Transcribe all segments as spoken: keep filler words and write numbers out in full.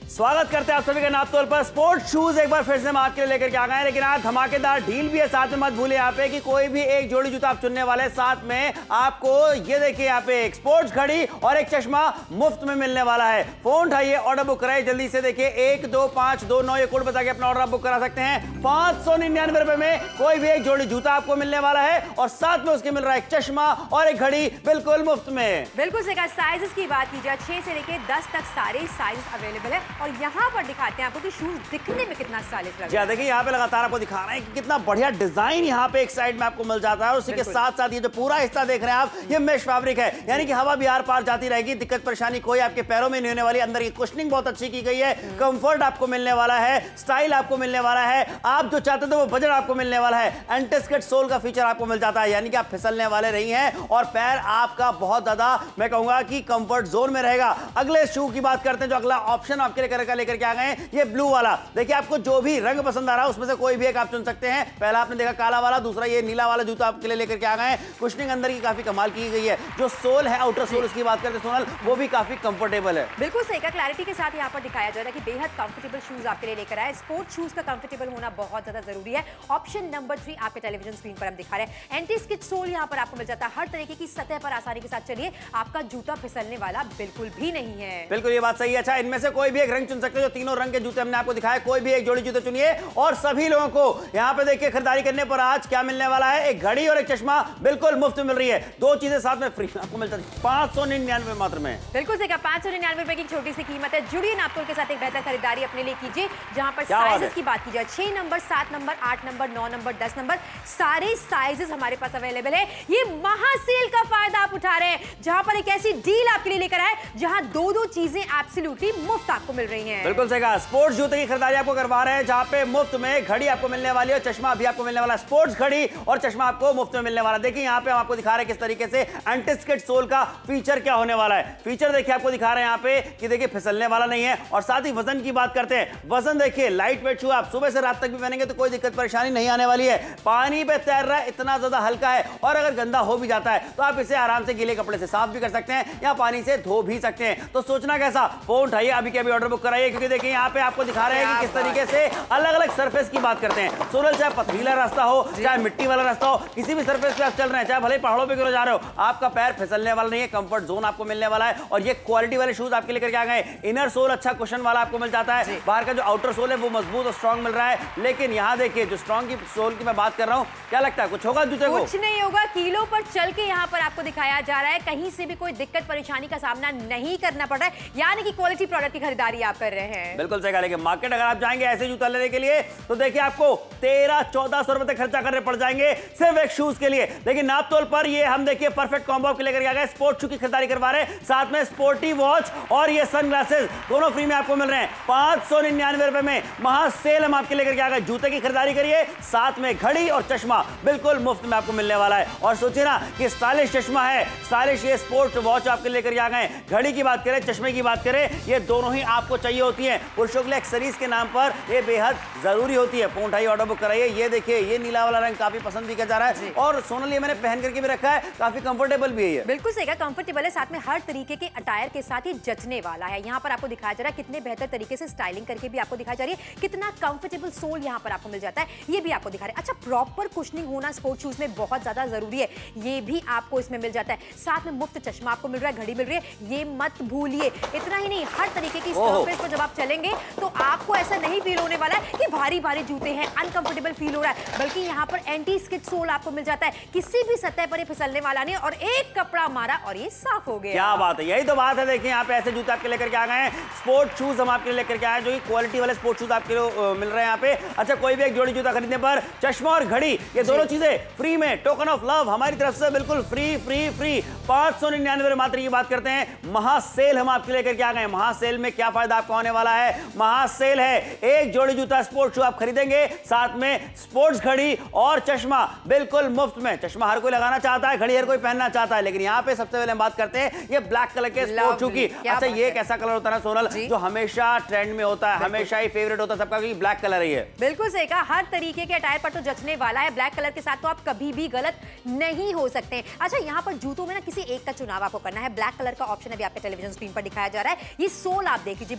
स्वागत करते हैं आप सभी का नाप तौल पर। स्पोर्ट्स शूज एक बार फिर से हम आपके लिए लेकर के आ गए हैं, लेकिन आज धमाकेदार डील भी है। साथ में मत भूलिए यहाँ पे कि कोई भी एक जोड़ी जूता आप चुनने वाले, साथ में आपको ये देखिए यहाँ पे एक स्पोर्ट्स घड़ी और एक चश्मा मुफ्त में मिलने वाला है। फोन उठाइए, ऑर्डर बुक कराइए जल्दी से। देखिए एक दो पांच दो नौ ये कोड बता के अपना ऑर्डर आप बुक करा सकते हैं। पांच सौ निन्यानवे रुपए में कोई भी एक जोड़ी जूता आपको मिलने वाला है और साथ में उसके मिल रहा है एक चश्मा और एक घड़ी बिल्कुल मुफ्त में। बिल्कुल सही कहा। साइजेस की बात की जाए छह से लेकर दस तक सारे साइजेस अवेलेबल है और यहाँ पर दिखाते हैं आपको कि शूज दिखने में कितना स्टाइलिश लग रहा है। देखिए यहाँ पे लगातार आपको दिखा रहे हैं कि कितना बढ़िया डिजाइन यहाँ पे एक साइड में आपको मिल जाता है और उसी के साथ साथ ये जो पूरा हिस्सा देख रहे हैं आप, ये मेश फैब्रिक है, यानी कि हवा भी आर पार जाती रहेगी, दिक्कत परेशानी कोई आपके पैरों में नहीं होने वाली। अंदर की कुशनिंग बहुत अच्छी की गई है, कंफर्ट आपको मिलने वाला है, स्टाइल आपको मिलने वाला है, आप जो चाहते थे वो बजट आपको मिलने वाला है। एंटी-स्किड सोल का फीचर आपको मिल जाता है, यानी कि आप फिसलने वाले नहीं हैं और पैर आपका बहुत ज्यादा मैं कहूंगा कि कंफर्ट जोन में रहेगा। अगले शू की बात करते हैं, जो अगला ऑप्शन आपके लेकर लेकर के आ गए हैं, ये ब्लू वाला। देखिए आपको जो भी रंग पसंद आ रहा है उसमें से कोई भी एक आप चुन सकते हैं। पहला आपने देखा काला वाला, दूसरा ये नीला वाला जूता आपके लिए लेकर के आ गए हैं। कुशनिंग अंदर की काफी कमाल की गई है, जो सोल है आउटर सोल उसकी बात करते हैं सोनल, वो भी काफी कंफर्टेबल है। बिल्कुल सही का क्लैरिटी के साथ यहाँ पर दिखाया जा रहा है कि बेहद कंफर्टेबल शूज आपके लिए लेकर आए। स्पोर्ट्स शूज का कंफर्टेबल होना बहुत ज्यादा जरूरी है। ऑप्शन नंबर थ्री आपके टेलीविजन स्क्रीन पर हम दिखा रहे हैं। एंटी स्किड सोल यहाँ पर आपको मिल जाता है। हर तरीके की सतह पर आसानी के साथ चलिए, आपका जूता फिसलने वाला बिल्कुल भी नहीं है। बिल्कुल ये बात सही है। अच्छा, इनमें से कोई भी एक रंग चुन सकते हैं, जो तीनों रंग के जूते हमने आपको दिखाए, कोई भी एक जोड़ी जूते चुनिए और सभी लोगों को यहाँ पे देखिए खरीदारी करने पर आज क्या मिलने वाला है, एक घड़ी और एक चश्मा बिल्कुल मुफ्त मिल रही है। दो चीजें साथ में फ्री आपको मिलता है पांच सौ निन्यानवे मात्र में। बिल्कुल सही कहा, पांच सौ निन्यानवे रुपए की छोटी सी कीमत है। जुड़िए नापतोल के साथ एक बेहतर खरीदारी अपने लिए कीजिए, जहां पर साइजेस की बात की जाए छह नंबर, सात नंबर, आठ नंबर, नौ नंबर, दस नंबर, सारे साइजेस हमारे पास अवेलेबल है। ये महासेल का फायदा आप उठा रहे हैं, जहां पर एक ऐसी डील आपके लिए लेकर आए जहां दो दो चीजें एब्सोल्युटली मुफ्त आपको मिल रही हैं। बिल्कुल सही कहा, स्पोर्ट्स जूते की खरीदारी आपको करवा रहे हैं, जहां पे मुफ्त में घड़ी आपको मिलने वाली है, चश्मा भी आपको मिलने वाला है। स्पोर्ट्स घड़ी और चश्मा आपको मुफ्त में मिलने वाला है। देखिए यहाँ पे हम आपको दिखा रहे हैं किस तरीके से एंटी-स्किड सोल का फीचर क्या होने वाला है। फीचर देखिए आपको दिखा रहे हैं यहाँ पे कि देखिए फिसलने वाला नहीं है और साथ ही वजन की बात करते हैं। वजन देखिए लाइट वेट शू, आप सुबह से रात तक भी पहनेंगे तो कोई दिक्कत परेशानी नहीं आने वाली है। पानी पे तैर रहा है, इतना ज्यादा हल्का है और अगर गंदा हो भी जाता है तो आप इसे आराम से गीले कपड़े से साफ भी कर सकते हैं या पानी से धो भी सकते हैं। तो सोचना कैसा, फोन उठाइए अभी के अभी ऑर्डर बुक कराइए, क्योंकि देखिए यहाँ पे आपको दिखा रहे हैं कि किस तरीके से अलग अलग सरफेस की बात करते हैं। सोनल, चाहे पथरीला रास्ता हो, चाहे मिट्टी वाला रास्ता हो, किसी भी सरफेस पे आप चल रहे हैं, चाहे भले पहाड़ों पे क्यों जा रहे हो, आपका पैर फिसलने वाला नहीं है, कंफर्ट जोन आपको मिलने वाला है। और ये क्वालिटी वाले शूज आपके लेकर के आ गए। इनर सोल अच्छा कुशन वाला आपको मिल जाता है, बाहर का जो आउटर सोल है वो मजबूत और स्ट्रॉन्ग मिल रहा है। लेकिन यहाँ देखिए जो स्ट्रॉन्ग की सोल की मैं बात कर रहा हूँ, क्या लगता है कुछ होगा जूते को? कुछ नहीं होगा, कीलों पर चल के यहाँ पर आपको दिखाया जा रहा है, कहीं से भी कोई दिक्कत परेशानी का सामना नहीं करना पड़ रहा है, यानी कि क्वालिटी प्रोडक्ट की खरीदारी आप कर रहे हैं। बिल्कुल सही कहा। लेकिन मार्केट अगर आप जाएंगे ऐसे जूता लेने के लिए तो देखिए आपको तेरह चौदह सौ रुपए तक खर्चा करने पड़ जाएंगे सिर्फ एक शूज के लिए। लेकिन नाप तौल पर ये हम देखिए परफेक्ट कॉम्बो आपके लेकर आ गए। स्पोर्ट्स शू की खरीदारी करवा रहे हैं, साथ में स्पोर्टी वॉच और ये सनग्लासेस दोनों फ्री में आपको मिल रहे हैं। पांच सौ निन्यानवे रुपए में महासेल हम आपके लेकर आ गए। जूते की खरीदारी करिए, साथ में घड़ी और चश्मा बिल्कुल मुफ्त में आपको मिलने वाला है। और सोचिए ना कि स्टाइलिश चश्मा है, स्टाइलिश ये स्पोर्ट वॉच आपके लेकर आ गए। घड़ी की बात करें, चश्मे की बात करें, ये दोनों ही आपको चाहिए होती है। पुरुषों के लिए एक्सेसरीज के नाम पर ये बेहद जरूरी होती है। फोन उठाइए, ऑर्डर बुक कराइए। ये देखिए ये नीला वाला रंग काफी पसंद भी किया जा रहा है और सोनल ये मैंने पहन करके भी रखा है, काफी कंफर्टेबल भी है। बिल्कुल सही कहा, कंफर्टेबल है, साथ में हर तरीके के अटायर के साथ ही जचने वाला है। यहाँ पर आपको दिखाया जा रहा है कितने बेहतर तरीके से स्टाइलिंग करके भी आपको दिखाई जा रही है, कितना कंफर्टेबल सोल यहाँ पर आपको मिल जाता है, ये भी आपको दिखा रहे हैं। अच्छा, प्रॉपर कुशनिंग होना स्पोर्ट्स शूज में बहुत ज्यादा जरूरी है, ये भी आपको इसमें मिल जाता है। साथ में मुफ्त चश्मा आपको मिल रहा है, घड़ी मिल रही है, ये मत भूलिए। इतना ही नहीं, हर तरीके की सरफेस पर जब आप चलेंगे तो आपको ऐसा नहीं फील होने वाला है कि भारी भारी जूते हैं, अनकंफर्टेबल फील हो रहा है, बल्कि यहाँ पर एंटी स्किड सोल आपको मिल जाता है, किसी भी सतह पर ये फिसलने वाला नहीं और एक कपड़ा मारा और ये साफ हो गया। क्या बात है, यही तो बात है। देखिए यहाँ पे ऐसे जूते आपके लेकर के आ गए हैं। स्पोर्ट शूज हम आपके लेकर के आए, जो कि क्वालिटी वाले स्पोर्ट शूज आपके मिल रहे हैं यहाँ पे। अच्छा, कोई भी एक जोड़ी जूता खरीदने पर चश्मा और घड़ी ये दोनों चीजें फ्री में, टोकन ऑफ लव हमारी तरफ से बिल्कुल फ्री फ्री फ्री पांच सौ निन्यानवे मात्र की बात करते हैं। महासेल हम आपके लेकर के आ गए। महासेल में क्या फायदा आपको होने वाला है? महासेल है, एक जोड़ी जूता स्पोर्ट्स शू आप खरीदेंगे, साथ में स्पोर्ट्स घड़ी और चश्मा बिल्कुल मुफ्त में। चश्मा हर कोई लगाना चाहता है, घड़ी हर कोई पहनना चाहता है, लेकिन यहाँ पे सबसे पहले हम बात करते हैं ये ब्लैक कलर के स्पोर्ट्स शू की। अच्छा, ये एक ऐसा कलर होता है ना सोनल, जो हमेशा ट्रेंड में होता है, हमेशा ही फेवरेट होता है सबका, क्योंकि ब्लैक कलर ही है। बिल्कुल सही कहा, हर तरीके के अटायर पर तो जचने वाला है। ब्लैक कलर के साथ तो आप कभी भी गलत नहीं हो सकते। अच्छा, यहाँ पर जूतों में ना किसी एक का चुनाव आपको करना है। ब्लैक कलर का ऑप्शन अभी आपके टेलीविजन स्क्रीन पर दिखाया जा रहा है। ये सोल आप देख लीजिए,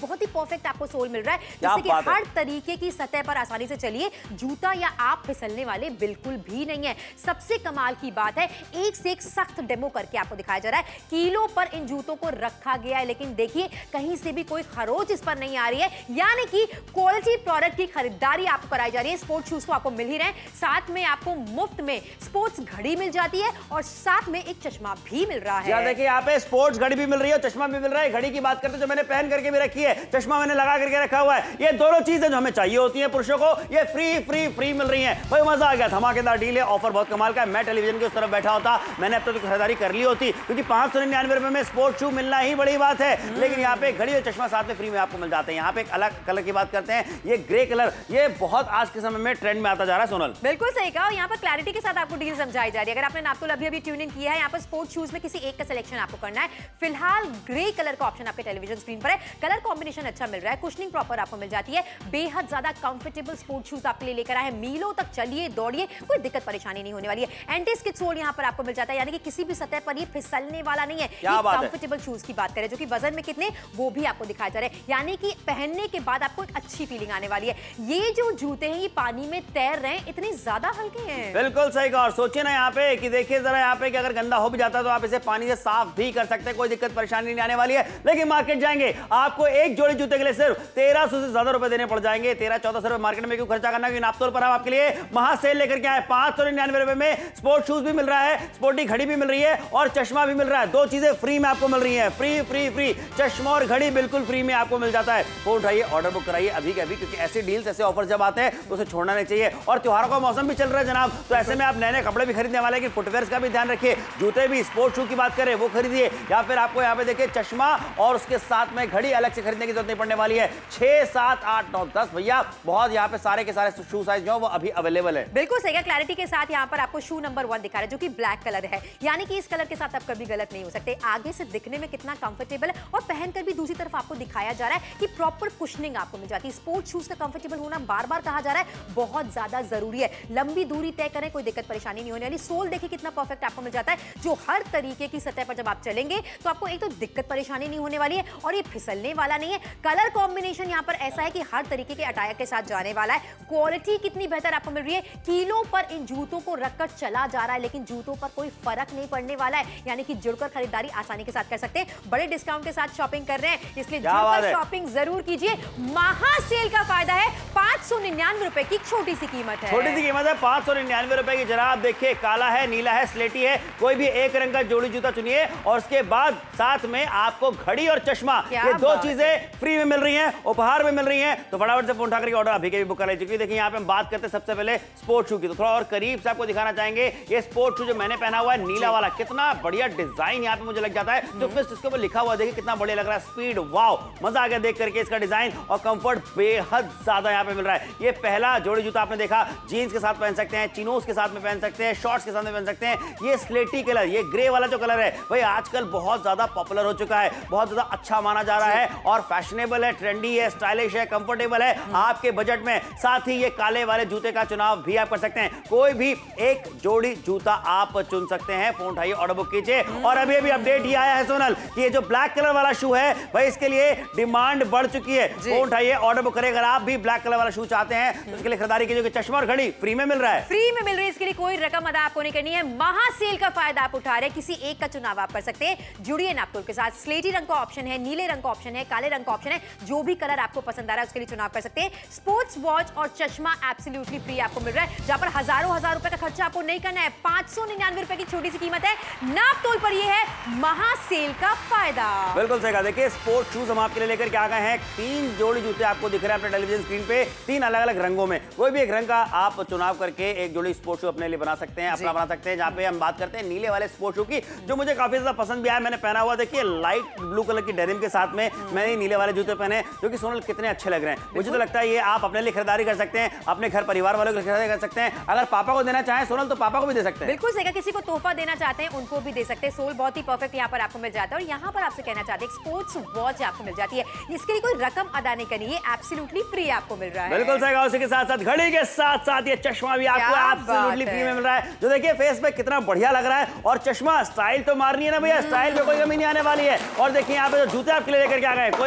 बहुत ही परफेक्ट आपको सोल मिल रहा है, जिससे कि हर तरीके की सतह पर आसानी से चलिए। जूता या आप फिसलने वाले बिल्कुल भी नहीं है। सबसे कमाल की बात है, एक से एक सख्त डेमो करके आपको दिखाया जा रहा है। किलो पर इन जूतों को रखा गया है, लेकिन देखिए कहीं से भी कोई खरोच इस पर नहीं आ रही है, यानी कि क्वालिटी प्रोडक्ट की खरीदारी आपको कराई जा रही है। स्पोर्ट्स शूज को आपको मिल ही रहे हैं, साथ में आपको मुफ्त में स्पोर्ट्स घड़ी मिल जाती है और साथ में एक चश्मा भी मिल रहा है। देखिए यहाँ पे स्पोर्ट्स घड़ी भी मिल रही है, चश्मा भी मिल रहा है। घड़ी की बात करते हैं जो मैंने पहन करके भी रखी है, चश्मा मैंने लगा करके रखा हुआ है। ये दोनों चीजें जो हमें चाहिए होती हैं पुरुषों को, ये फ्री फ्री फ्री मिल रही हैं। भाई मजा आ गया, धमाकेदार डील है, ऑफर बहुत कमाल का है। मैं टेलीविजन के उस तरफ बैठा होता, मैंने अब तक तो खरीदारी कर ली होती, क्योंकि पांच सौ निन्यानवे रुपए में स्पोर्ट्स शू मिलना ही बड़ी बात है। लेकिन यहाँ पे घड़ी और चश्मा साथ में फ्री में आपको मिल जाते हैं। यहाँ पे एक अलग कलर की बात करते हैं, ये ग्रे कलर, ये बहुत आज के समय में ट्रेंड में आता जा रहा है। सोनल बिल्कुल सही कहा, और यहाँ पर क्लैरिटी के साथ आपको डील समझाई जा रही है। अगर आपने नापतोल अभी अभी ट्यून इन किया है, यहाँ पर स्पोर्ट्स शूज में किसी एक का सिलेक्शन आपको करना है। फिलहाल ग्रे कलर का ऑप्शन आपके टेलीविजन स्क्रीन पर है। कलर कॉम्बिनेशन अच्छा मिल रहा है, कुशनिंग प्रॉपर आपको मिल जाती है। बेहद ज्यादा कंफर्टेबल स्पोर्ट्स शूज आपके लिए लेकर आए हैं। मीलों तक चलिए, दौड़िए, कोई दिक्कत परेशानी नहीं होने वाली है। एंटी स्किड सोल यहाँ पर आपको मिल जाता है, यानी कि किसी भी सतह पर ये फिसलने वाला नहीं है। कंफर्टेबल शूज की बात करें जो कि वजन में कितने, वो भी आपको दिखाया जा रहा है, यानी कि पहनने के बाद आपको एक अच्छी फीलिंग आने वाली है। ये जो जूते हैं ये पानी में तैर रहे हैं, इतने ज्यादा हल्के हैं। बिल्कुल सही कहा। और सोचिए ना यहाँ पे कि देखिए जरा यहाँ पे कि अगर गंदा हो भी जाता है तो आप इसे पानी से साफ भी कर सकते हैं, कोई दिक्कत परेशानी नहीं आने वाली है। लेकिन मार्केट जाएंगे, आपको एक जोड़ी जूते के लिए सिर्फ तेरह सौ से ज्यादा रुपए देने पड़ जाएंगे। तेरह चौदह सौ रुपए मार्केट में क्यों खर्चा करना, क्योंकि नापतोल पर हम आपके लिए महासेल लेकर के आए। पांच सौ निन्यानवे रुपए में स्पोर्ट्स शूज भी मिल रहा है, स्पोर्टी घड़ी भी मिल रही है और चश्मा भी मिल रहा है। दो चीजें फ्री में आपको मिल रही है, फ्री फ्री फ्री। चश्मा और घड़ी बिल्कुल फ्री में आपको मिल जाता है। फोन उठाइए, ऑर्डर बुक कराइए अभी के अभी, क्योंकि ऐसे डील्स ऐसे ऑफर जब आते हैं तो उसे छोड़ना नहीं चाहिए। और त्योहारों का मौसम भी चल रहा है जनाब, तो ऐसे में आप नए नए कपड़े भी खरीदने वाले हैं, कि फुटवेयर का भी ध्यान रखिए। जूते भी, स्पोर्ट्स शू की बात करें वो खरीदिए, या फिर आपको यहाँ पे देखिए चश्मा और उसके साथ में घड़ी अलग से खरीदने की जरूरत नहीं पड़ने वाली है। छह सात आठ नौ दस भैया बहुत यहाँ पे सारे के सारे शू साइज जो वो अभी अवेलेबल है। बिल्कुल सही है। क्लैरिटी के साथ यहाँ पर आपको शू नंबर वन दिखा रहा है जो कि ब्लैक कलर है, यानी कि इस कलर के साथ आप कभी गलत नहीं हो सकते। आगे से दिखने में कितना कंफर्टेबल है और पहनकर भी दूसरी तरफ आपको दिखाया जा रहा है कि प्रॉपर कुशनिंग आपको मिल जाती है। स्पोर्ट्स शूज का कंफर्टेबल होना बार बार कहा जा रहा है, बहुत ज्यादा जरूरी है। लंबी दूरी तय करें, कोई दिक्कत परेशानी नहीं होने वाली। सोल देखिए कितना परफेक्ट आपको मिल जाता है, जो हर तरीके की सतह पर जब आप चलेंगे तो आपको एक तो दिक्कत परेशानी नहीं होने वाली है और ये फिसलने वाला नहीं है। कलर कॉम्बिनेशन यहाँ पर ऐसा है कि हर तरीके के अटायर के साथ जाने वाला है। क्वालिटी कितनी बेहतर आपको मिल रही है, किलो पर इन जूतों को रखकर चला जा रहा है, लेकिन जूतों पर कोई फर्क नहीं पड़ने वाला है, यानी कि जुड़कर खरीदारी आसानी के साथ कर सकते हैं। बड़े डिस्काउंट के साथ शॉपिंग कर रहे हैं, इसलिए जुड़कर शॉपिंग जरूर कीजिए। महासेल का फायदा है, पांच सौ निन्यानवे रुपए की छोटी सी कीमत है। छोटी सी कीमत है पांच सौ निन्यानवे रुपए की। जनाब देखिए, काला है, नीला है, स्लेटी है, कोई भी एक रंग का जोड़ी जूता चुनिए और उसके बाद साथ में आपको घड़ी और चश्मा, ये दो चीजें फ्री में मिल रही हैं, उपहार में मिल रही हैं। तो फटाफट से फोन उठा करके ऑर्डर अभी के भी बुक कर लीजिए। देखिए यहाँ पे हम बात करते हैं सबसे पहले स्पोर्ट्स शू की, तो थोड़ा और करीब से आपको दिखाना चाहेंगे। ये स्पोर्ट्स शू जो मैंने पहना हुआ है नीला वाला, कितना बढ़िया डिजाइन यहाँ पे मुझे लग जाता है। तो फिर इसके ऊपर लिखा हुआ देखिए कितना बढ़िया लग रहा है, स्पीड, वाओ, मजा आ गया देख करके। इसका डिजाइन और कंफर्ट बेहद ज्यादा यहाँ पे मिल रहा है। ये पहला जोड़ी जूता आपने देखा, जीन्स के साथ पहन सकते हैं, चिनोस के साथ में पहन सकते हैं, शॉर्ट्स के साथ में पहन सकते हैं। ये स्लेटी कलर, ये ग्रे वाला जो कलर है भाई आजकल बहुत ज्यादा पॉपुलर हो चुका है, बहुत ज्यादा अच्छा माना जा रहा है और फैशनेबल है, ट्रेंडी है, स्टाइलिश है, कंफर्टेबल है आपके बजट में। साथ ही ये काले वाले जूते का चुनाव भी आप कर सकते हैं, कोई भी एक जोड़ी जूता आप चुन सकते हैं। फोन उठाइए, ऑर्डर बुक कीजिए। और अभी अभी अपडेट ये आया है सोनल कि ये जो ब्लैक कलर वाला शू है भाई इसके लिए डिमांड बढ़ चुकी है। फोन उठाइए, ऑर्डर बुक करें। अगर आप भी ब्लैक कलर वाला शू चाहते हैं तो इसके लिए खरीदारी कीजिए। चश्मा और घड़ी फ्री में मिल रहा है, फ्री में मिल रही है, इसके लिए कोई रकम अदा आपको नहीं करनी है। महासेल का फायदा आप उठा रहे हैं, किसी एक का चुनाव आप कर सकते हैं। जुड़िए नापतोल के साथ। स्लेटी रंग का ऑप्शन है, नीले रंग का ऑप्शन है, काले रंग का ऑप्शन है, जो भी कलर आपको पसंद आ रहा है उसके लिए चुनाव कर सकते हैं। स्पोर्ट्स वॉच और चश्मा एब्सोल्युटली फ्री आपको मिल रहा है, जहां पर हजारों हजार रुपए का खर्चा आपको नहीं करना है। पांच सौ निन्यानवे रुपए की छोटी सी कीमत है। नापतोल पर यह है महासेल का फायदा। बिल्कुल सही कहा। देखिए स्पोर्ट्स शूज हम आपके लिए लेकर के आ गए हैं। तीन जोड़ी जूते आपको दिख रहे हैं अपने टेलीविजन स्क्रीन पे, तीन अलग अलग रंगों में। कोई भी एक रंग का आप चुनाव करके एक जोड़ी स्पोर्ट्स शू अपने लिए बना सकते हैं, अपना बना सकते हैं। जहां पे हम बात करते हैं नीले वाले स्पोर्ट्स शू की, जो मुझे काफी ज्यादा पसंद भी आया। मैंने पहना हुआ देखिए लाइट ब्लू कलर की डेनिम के साथ में मैंने नीले वाले जूते पहने, जो कि सोनल कितने अच्छे लग रहे हैं। मुझे तो लगता है ये आप अपने लिए खरीदारी कर सकते हैं, अपने घर परिवार वालों के लिए खरीदारी कर सकते हैं। अगर पापा को देना चाहें सोनल तो पापा को भी दे सकते हैं। बिल्कुल सही, किसी को तोहफा देना चाहते हैं उनको भी दे सकते हैं। सोल बहुत ही परफेक्ट यहाँ पर आपको मिल जाता है। और यहाँ पर आपसे कहना चाहते हैं स्पोर्ट्स वॉच आपको मिल जाती है, इसके लिए कोई रकम अदा नहीं करनी है, एब्सोल्युटली फ्री आपको मिल रहा है। बिल्कुल सही कहा। उसी के साथ साथ घड़ी के साथ साथ ये चश्मा भी आपको एब्सोल्युटली फ्री में मिल रहा है, जो देखिए फेस पे कितना बढ़िया लग रहा है। और चश्मा स्टाइल तो मारनी है ना भैया, स्टाइल पे कोई कमी नहीं आने वाली है। और देखिए यहाँ पे जो जूते आपके लिए लेकर के आ गए, कोई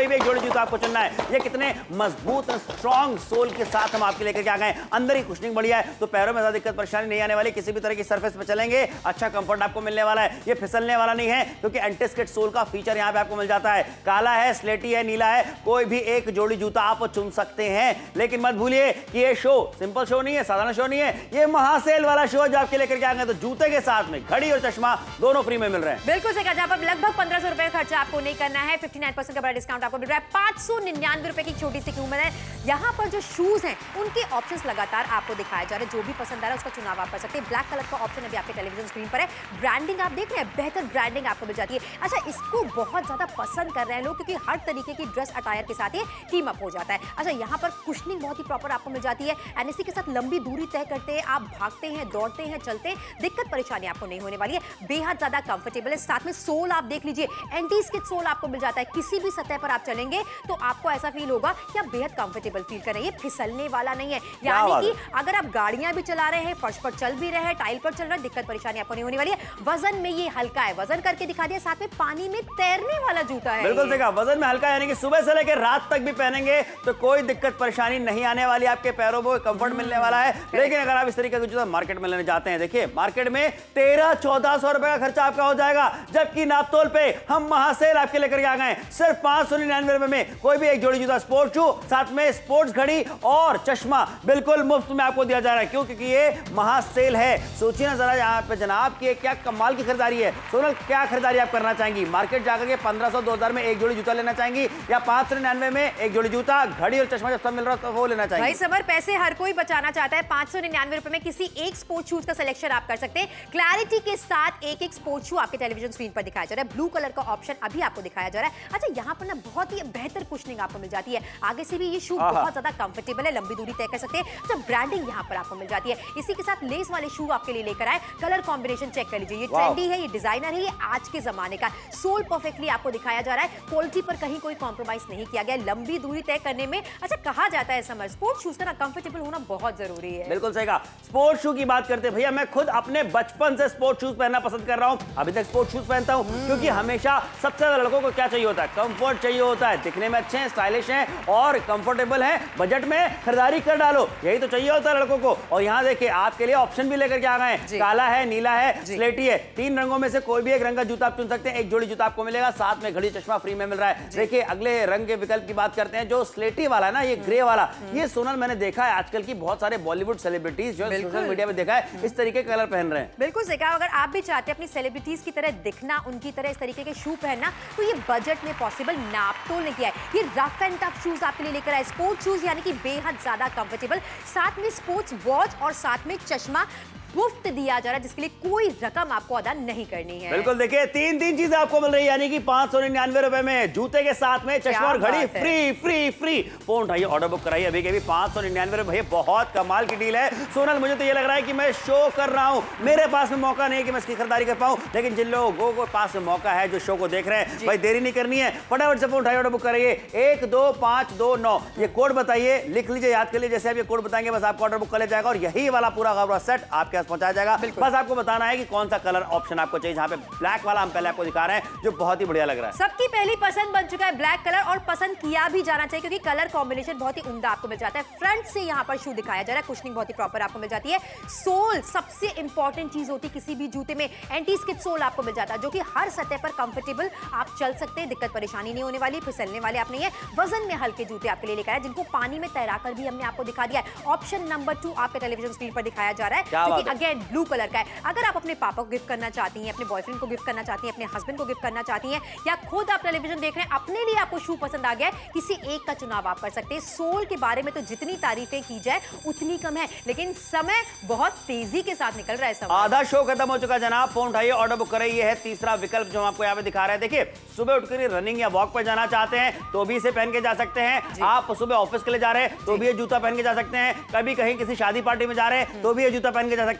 कोई भी एक जोड़ी जूता आपको चुनना है। ये कितने मजबूत स्ट्रॉन्ग सोल के साथ हम आपके लेकर के आ गए। अंदर ही कुशनिंग बढ़िया है तो पैरों में ज्यादा दिक्कत परेशानी नहीं आने वाली। किसी भी तरह की सरफेस पे चलेंगे अच्छा कंफर्ट आपको मिलने वाला है। ये फिसलने वाला नहीं है क्योंकि एंटी-स्किड सोल का फीचर यहां पे आपको मिल जाता है। काला है, स्लेटी है, नीला है, कोई भी एक जोड़ी जूता आप चुन सकते हैं। लेकिन मत भूलिए कि ये शो सिंपल शो नहीं है, साधारण शो नहीं है, ये महासेल वाला शो जो आपके लेकर के आ गए। तो जूते के साथ में घड़ी और चश्मा दोनों फ्री में मिल रहे हैं। बिल्कुल सही कहा, जहां पर लगभग पंद्रह सौ रुपए का खर्चा आपको नहीं करना है, उनसठ परसेंट का बड़ा डिस्काउंट आपको मिल रहा है, पांच सौ निन्यानवे रुपए की छोटी सी कीमत है। यहाँ पर जो शूज हैं उनके ऑप्शंस लगातार आपको दिखाए जा रहे हैं। जो भी पसंद आ रहा है उसका चुनाव आप कर सकते हैं। ब्लैक कलर का ऑप्शन अभी आपके टेलीविजन स्क्रीन पर है। ब्रांडिंग आप देख रहे हैं, बेहतर ब्रांडिंग आपको मिल जाती है। अच्छा, इसको बहुत ज्यादा पसंद कर रहे हैं लोग क्योंकि हर तरीके की ड्रेस अटायर के साथ ये टीम अप हो जाता है। अच्छा, यहाँ पर कुशनिंग बहुत ही प्रॉपर आपको मिल जाती है। एंड इसी के साथ लंबी दूरी तय करते हैं, आप भागते हैं, दौड़ते हैं, चलते हैं, दिक्कत परेशानी आपको नहीं होने वाली है। बेहद ज्यादा कंफर्टेबल है। साथ में सोल आप देख लीजिए, एंटी स्किड सोल आपको मिल जाता है। किसी भी सतह पर आप चलेंगे तो आपको ऐसा फील होगा कि आप बेहद कंफर्टेबल फील कर रहे हैं। ये फिसलने वाला नहीं है, यानी कि अगर आप गाड़ियां भी चला रहे हैं, फर्श पर चल भी रहे हैं, टाइल पर चल रहे हैं, दिक्कत परेशानी आपको नहीं होने वाली है। वजन में ये हल्का है, वजन करके दिखा दिया। साथ में पानी में तैरने वाला जूता है। बिल्कुल देखा, वजन में हल्का यानी कि सुबह से लेकर रात तक भी पहनेंगे तो कोई दिक्कत परेशानी नहीं आने वाली। आपके पैरों को कंफर्ट मिलने वाला है। लेकिन अगर आप इस तरीके का जूता मार्केट में लेने जाते हैं, देखिए मार्केट में तेरह चौदह सौ रुपए का खर्चा आपका हो जाएगा, जबकि नापतोल पे हम महासेल आपके लेकर के आ गए। सिर्फ पांच सौ निन्यानवे रुपए में कोई भी एक जोड़ी जूता स्पोर्ट्स शू, साथ में स्पोर्ट्स घड़ी और चश्मा बिल्कुल मुफ्त में आपको दिया जा रहा है। क्यों? क्योंकि ये महासेल है। सोचिए ना जरा यहाँ पे जनाब की क्या कमाल की खरीदारी है। सोनल, क्या खरीदारी आप करना चाहेंगी? मार्केट जाकर के पंद्रह सौ दो हजार में एक जोड़ी जूता लेना चाहेंगी या पांच सौ निन्यानवे में एक जोड़ी जूता, घड़ी और चश्मा जब सब मिल रहा है तो वो लेना चाहेंगी? भाई समर, पैसे हर कोई बचाना चाहता है। पांच सौ निन्यानवे रुपए में किसी एक स्पोर्ट्स शूज का सिलेक्शन आप कर सकते हैं। क्लैरिटी के साथ एक एक स्पोर्ट्स शू आपके टेलीविजन स्क्रीन पर दिखाया जा रहा है। ब्लू कलर का ऑप्शन अभी आपको दिखाया जा रहा है। अच्छा, यहाँ पर ना बहुत ही बेहतर कुशनिंग आपको मिल जाती है। आगे से भी ये शू बहुत ज्यादा कंफर्टेबल है, लंबी दूरी तय कर सकते हैं। अच्छा, ब्रांडिंग यहाँ पर आपको मिल जाती है। इसी के साथ लेस वाले शू आपके लिए लेकर आए। कलर कॉम्बिनेशन चेक कर लीजिए, ये ट्रेंडी है, ये डिजाइनर है, ये आज के जमाने का। सोल परफेक्टली आपको दिखाया जा रहा है। क्वालिटी पर कहीं कोई कॉम्प्रोमाइज नहीं किया गया, लंबी दूरी तय करने में। अच्छा, कहा जाता है समर स्पोर्ट्स शूज का ना कंफर्टेबल होना बहुत जरूरी है। बिल्कुल सही कहा। स्पोर्ट्स शू की बात करते हैं भैया, मैं खुद अपने बचपन से स्पोर्ट्स शूज पहनना पसंद कर रहा हूं। अभी तक स्पोर्ट्स शूज पहनता हूं क्योंकि हमेशा सबसे ज्यादा लड़कों को क्या चाहिए होता है? कंफर्ट चाहिए होता है। दिखने में अच्छे हैं, स्टाइलिश हैं और कंफर्टेबल हैं, बजट में खरीदारी कर डालो, यही तो चाहिए होता है लड़कों को। और यहाँ देखिए आपके लिए ऑप्शन भी लेकर के आ गए हैं। काला है, नीला है, स्लेटी है, तीन रंगों में से कोई भी एक रंग का जूता आप चुन सकते हैं। एक जोड़ी जूता आपको मिलेगा, साथ में घड़ी चश्मा फ्री में मिल रहा है। देखिए अगले रंग के विकल्प की बात करते हैं। जो स्लेटी वाला है ना, ये ग्रे वाला, ये सोनल मैंने देखा है आजकल की बहुत सारे बॉलीवुड सेलिब्रिटीज जो सोशल मीडिया में देखा है इस तरीके के कलर पहन रहे हैं। बिल्कुल सही कहा। अगर आप भी चाहते हैं अपनी सेलिब्रिटीज की तरह दिखना, उनकी तरह इस तरीके के शू पहनना, तो ये बजट में पॉसिबल नापतोल ने किया है। ये रफ एंड टफ शूज आपके लिए लेकर आए। स्पोर्ट्स शूज यानी कि बेहद ज्यादा कंफर्टेबल, साथ में स्पोर्ट्स वॉच और साथ में चश्मा मुफ्त दिया जा रहा है, जिसके लिए कोई रकम आपको अदा नहीं करनी है। बिल्कुल देखिए, तीन तीन चीजें आपको मिल रही है, यानी कि पांच सौ निन्यानवे रुपए में जूते के साथ में चश्मा और घड़ी फ्री फ्री फ्री। फोन उठाइए, ऑर्डर बुक कराइए अभी के भी। पांच सौ निन्यानवे रुपए, बहुत कमाल की डील है। सोनल, मुझे तो ये लग रहा है कि मैं शो कर रहा हूं, मेरे पास में मौका नहीं है कि मैं इसकी खरीदारी कर पाऊं, लेकिन जिन लोगों को पास में मौका है, जो शो को देख रहे हैं, भाई देरी नहीं करनी है, फटाफट से फोन उठाइए, ऑर्डर बुक कराइए। एक दो पांच दो नौ ये कोड बताइए, लिख लीजिए, याद कर लीजिए। जैसे आप ये कोड बताएंगे बस आपको ऑर्डर बुक कर लिया जाएगा और यही वाला पूरा का पूरा सेट आपके पास पहुंचाया जाएगा। बस आपको बताना है कि कौन सा कलर ऑप्शन आपको चाहिए। जहां पे ब्लैक वाला हम पहले आपको दिखा रहे हैं जो बहुत ही बढ़िया लग रहा है। सबकी पहली पसंद बन चुका है ब्लैक कलर, और पसंद किया भी जाना चाहिए क्योंकि कलर कॉम्बिनेशन बहुत ही उम्दा आपको मिल जाता है। फ्रंट से यहां पर शू दिखाया जा रहा है, कुशनिंग बहुत ही प्रॉपर आपको मिल जाती है। सोल सबसे इंपॉर्टेंट चीज होती है किसी भी जूते में, एंटी स्किड सोल आपको मिल जाता है जो कि हर सतह पर कंफर्टेबल आप चल सकते हैं, दिक्कत परेशानी नहीं होने वाली, फिसलने वाले आप नहीं है। वजन में हल्के जूते आपके लिए लेकर आए जिनको पानी में तैराकर भी हमने आपको दिखा दिया है। ऑप्शन नंबर टू आपके टेलीविजन स्क्रीन पर दिखाया जा रहा है जो कि अगेन ब्लू कलर का है। अगर आप अपने पापा को गिफ्ट करना चाहती हैं, अपने बॉयफ्रेंड को गिफ्ट करना चाहती हैं, अपने हस्बैंड को गिफ्ट करना चाहती हैं, या खुद आप टेलीविजन देख रहे हैं, अपने लिए आपको शू पसंद आ गया है, किसी एक का चुनाव आप कर सकते हैं। सोल के बारे में तो जितनी तारीफें की जाए उतनी कम है, लेकिन समय बहुत तेजी के साथ निकल रहा है। समय आधा शो खत्म हो चुका जनाब, फोन उठाइए, ऑर्डर बुक करें। ये है तीसरा विकल्प जो हम आपको यहाँ पे दिखा रहे हैं। देखिए, सुबह उठकर रनिंग या वॉक पर जाना चाहते हैं तो भी इसे पहन के जा सकते हैं। आप सुबह ऑफिस के लिए जा रहे हैं तो भी ये जूता पहन के जा सकते हैं। कभी कहीं किसी शादी पार्टी में जा रहे हैं तो भी ये जूता पहन के जा सकते हैं।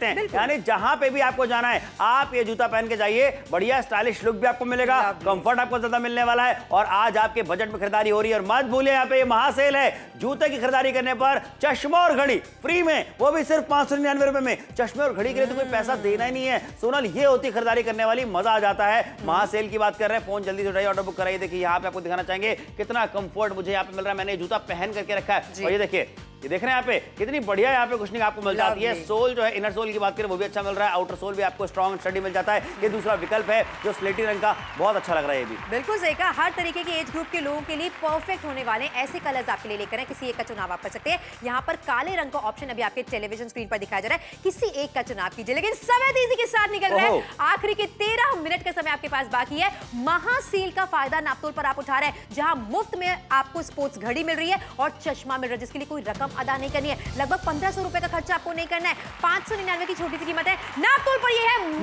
सकते हैं। यानी जहां पे भी आपको जाना है आप ये जूता पहन के जाइए, बढ़िया स्टाइलिश लुक भी आपको मिलेगा, कंफर्ट आपको ज्यादा मिलने वाला है और आज आपके बजट में खरीदारी हो रही है। और मत भूलिए यहाँ पे ये महासेल है, जूते की खरीदारी करने पर चश्मा और घड़ी फ्री में, वो भी सिर्फ पांच सौ निन्यानवे रुपए में। चश्मे और घड़ी के लिए तो कोई पैसा देना ही नहीं है सोनल, ये होती खरीदारी करने वाली, मजा आ जाता है। महासेल की बात कर रहे हैं, फोन जल्दी से उठाइए, ऑर्डर बुक कराइए। देखिए यहाँ पे आपको दिखाना चाहेंगे कितना कंफर्ट मुझे यहाँ पे मिल रहा है, मैंने जूता पहन करके रखा है और ये देखिए, ये देख रहे हैं यहाँ पे कितनी बढ़िया यहाँ पे कुशनिंग आपको मिल जाती है। सोल जो है, इनर सोल की बात करें वो भी अच्छा मिल रहा है, आउटर सोल भी आपको स्ट्रॉन्ग स्टडी मिल जाता है। ये दूसरा विकल्प है जो स्लेटी रंग का, बहुत अच्छा लग रहा है ये भी। बिल्कुल सही कहा, हर तरीके के एज ग्रुप के लोगों के लिए परफेक्ट होने वाले ऐसे कलर्स आपके लिए लेकर हैं, किसी एक का चुनाव आप कर सकते हैं। यहाँ पर काले रंग का ऑप्शन अभी आपके टेलीविजन स्क्रीन पर दिखाया जा रहा है, किसी एक का चुनाव कीजिए। लेकिन समय तेजी के साथ निकल रहा है, आखिरी के तेरह मिनट का समय आपके पास बाकी है। महासेल का फायदा नापतोल पर आप उठा रहे हैं, जहां मुफ्त में आपको स्पोर्ट्स घड़ी मिल रही है और चश्मा मिल रहा है, जिसके लिए कोई रकम अदा नहीं करनी है। लगभग पंद्रह सौ रुपए का खर्चा आपको नहीं करना है, पांच सौ निन्यानवे की छोटी सी कीमत है। नापतोल पर ये है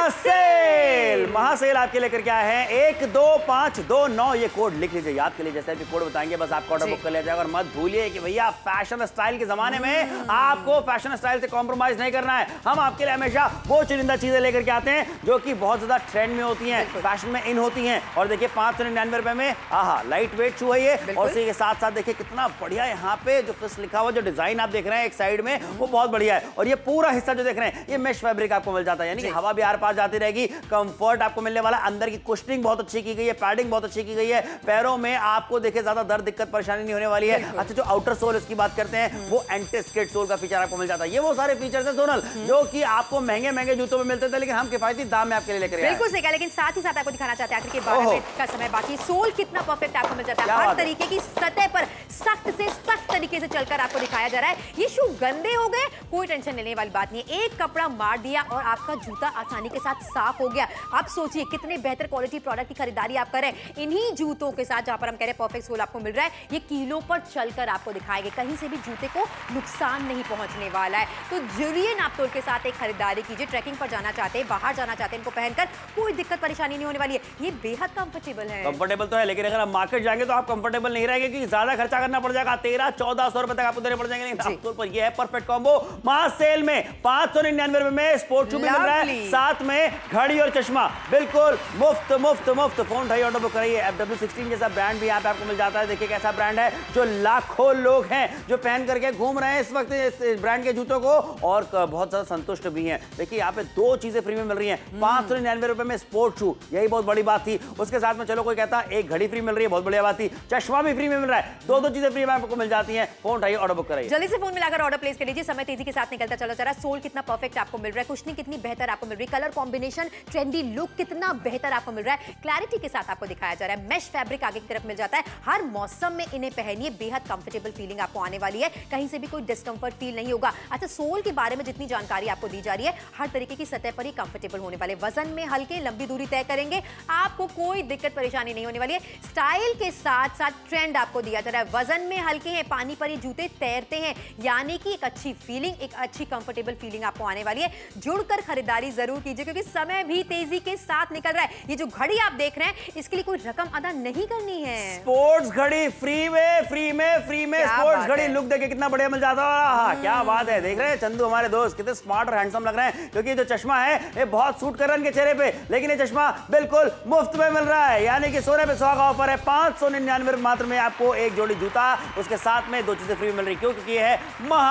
महासेल। महासेल आपके लेकर क्या है, एक दो पांच दो नौ, ये कोड लिख लीजिए, याद कर लीजिए, जैसे भी कोड बताएंगे बस आपको ऑर्डर बुक कर लिया जाएगा। और मत भूलिए कि भैया फैशन स्टाइल के जमाने में आपको फैशन स्टाइल से कॉम्प्रोमाइज नहीं करना है। हम आपके लिए हमेशा वो चुनिंदा चीजें लेकर के आते हैं जो कि बहुत ज्यादा ट्रेंड में होती हैं, फैशन में इन होती हैं। और देखिए पांच सौ निन्यानवे रुपए में, आहा लाइट वेट शू है ये, और इसी के साथ साथ देखिए कितना बढ़िया यहाँ पे जो फिस लिखा हुआ, जो डिजाइन आप देख रहे हैं एक साइड में, वो बहुत बढ़िया है। और ये पूरा हिस्सा जो देख रहे हैं ये मेश फैब्रिक आपको मिल जाता है, यानी कि हवा भी आर पार जाती रहेगी, कंफर्ट आपको मिलने वाला। अंदर की कुशनिंग बहुत अच्छी की गई है, पैडिंग बहुत अच्छी की गई है, पैरों में आपको देखिए ज्यादा दर्द दिक्कत परेशानी नहीं होने वाली है। अच्छा, जो आउटर सोल इसकी बात करते हैं वो एंटी स्किड सोल का फीचर आपको मिल जाता है। ये वो सारे फीचर्स हैं सोनल जो कि आपको महंगे महंगे जूतों में मिलते थे, लेकिन हम किफायती दाम में आपके लिए लेकर आए हैं। बिल्कुल सही कहा, लेकिन साथ ही साथ आपको दिखाना चाहते हैं आखिर के बारह मिनट का समय बाकी, सोल कितना परफेक्ट आपको मिल जाता है। हर तरीके की सतह पर सख्त से सख्त तरीके से चलकर आपको दिखाया जा रहा है। ये शू गंदे हो गए कोई टेंशन लेने वाली बात नहीं है, एक कपड़ा मार दिया और आपका जूता आसानी के साथ साफ हो गया। आप सोचिए कितने बेहतर क्वालिटी प्रोडक्ट की खरीदारी आप करें इन्हीं जूतों के साथ, जहां पर हम कह रहे हैं परफेक्ट सोल आपको मिल रहा है। ये कीलों पर चलकर आपको दिखाएंगे, कहीं से भी जूते को नुकसान नहीं पहुंचने वाला है। तो जुड़िए नापतोल के साथ, एक खरीदारी कीजिए। ट्रैकिंग पर जाना चाहते हैं, बाहर जाना चाहते हैं, इनको पहनकर कोई दिक्कत परेशानी नहीं होने वाली है। ये बेहद कंफर्टेबल है। कंफर्टेबल तो है, लेकिन अगर आप मार्केट जाएंगे तो आप कंफर्टेबल नहीं रहेंगे, क्योंकि ज्यादा खर्चा करना पड़ जाएगा, तेरह चौदह सौ रुपए तक आपको देने पड़ जाएंगे। नापतोल पर ये है परफेक्ट कॉम्बो, महासेल में पांच सौ निन्यानवे रुपए में स्पोर्ट शू भी मिल रहा है, साथ में घड़ी और चश्मा बिल्कुल मुफ्त मुफ्त मुफ्त। फोन उठाइए, ऑर्डर बुक कराइए। एफ डब्ल्यू सिक्सटीन जैसा ब्रांड भी यहाँ पे आपको मिल जाता है। देखिए कैसा ब्रांड है जो लाखों लोग हैं जो पहन करके घूम रहे हैं इस वक्त इस ब्रांड के जूतों को, और बहुत ज्यादा संतुष्ट भी हैं। देखिए यहाँ पे दो चीजें फ्री में मिल रही हैं, पांच सौ निन्यानवे रुपए में स्पोर्ट शू, यही बहुत बड़ी बात थी। उसके साथ में चलो कोई कहता एक घड़ी फ्री मिल रही है, बहुत बढ़िया बात थी, चश्मा भी फ्री में मिल रहा है, दो दो चीजें फ्री में आपको मिल जाती हैं। फोन उठाइए, ऑर्डर बुक कराइए, जल्दी से फोन मिलाकर ऑर्डर प्लेस कर लीजिए। समय तेजी के साथ निकलता चला जा रहा है। सोल कितना परफेक्ट आपको मिल रहा है, कुशनिंग कितनी बेहतर आपको मिल रही है, कलर कॉम्बिनेशन ट्रेंडी लुक कितना बेहतर आपको मिल रहा है, क्लैरिटी के साथ आपको दिखाया जा रहा है। मेश फैब्रिक आगे की तरफ मिल जाता है, हर मौसम में इन्हें पहनिए, बेहद कंफर्टेबल फीलिंग आपको आने वाली है, कहीं से भी कोई डिस्कंफर्ट फील नहीं होगा। अच्छा, सोल के बारे में जितनी जानकारी आपको दी जा रही है, हर तरीके की सतह पर ही कंफर्टेबल होने वाले, वजन में हल्के, लंबी दूरी तय करेंगे, आपको कोई दिक्कत परेशानी नहीं होने वाली है। स्टाइल के साथ साथ ट्रेंड आपको दिया जा रहा है, वजन में हल्के हैं, पानी पर ये जूते तैरते हैं, यानी कि एक अच्छी फीलिंग, एक अच्छी कंफर्टेबल फीलिंग आपको आने वाली है। जुड़कर खरीदारी जरूर कीजिए, क्योंकि समय भी तेजी के साथ निकल रहा है। ये जो घड़ी आप देख रहे हैं इसके लिए कोई रकम अदा नहीं करनी है। स्पोर्ट्स घड़ी फ्री में, फ्री में, फ्री में स्पोर्ट्स घड़ी। लुक देखिए कितना बढ़िया मिल जाता है, क्या बात है। देख रहे हैं चंदू हमारे दोस्त कितने स्मार्ट और हैंडसम लग रहे हैं, क्योंकि जो चश्मा है ये बहुत सूट कर रहा है इनके चेहरे पे, लेकिन ये चश्मा बिल्कुल मुफ्त में मिल रहा है, यानी कि सोने पे सुहागा ऑफर है। पांच सौ निन्यानवे मात्र में आपको एक जोड़ी जूता, उसके साथ में दो चीजें फ्री मिल रही, क्यों? क्योंकि ये है